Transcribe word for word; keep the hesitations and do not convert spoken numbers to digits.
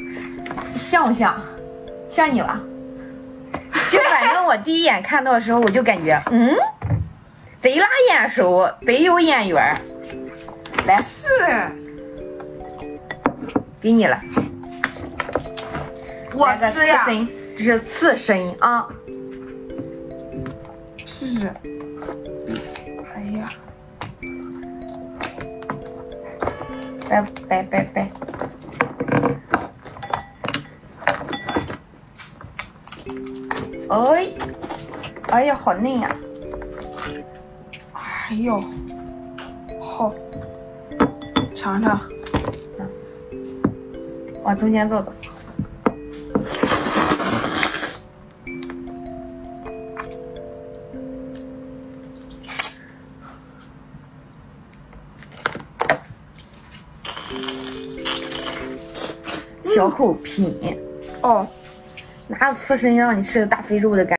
像不像？像你吧？就反正我第一眼看到的时候，我就感觉，嗯，贼拉眼熟，贼有眼缘。来， 是， 给你了。 我吃呀。 这是刺身啊。 试试。哎呀， 拜拜拜拜。哎，哎呀，好嫩呀！ 哎呦，好，尝尝。 嗯，往中间坐坐。小口品。 哦， 哪有刺身让你吃个大肥肉的感觉？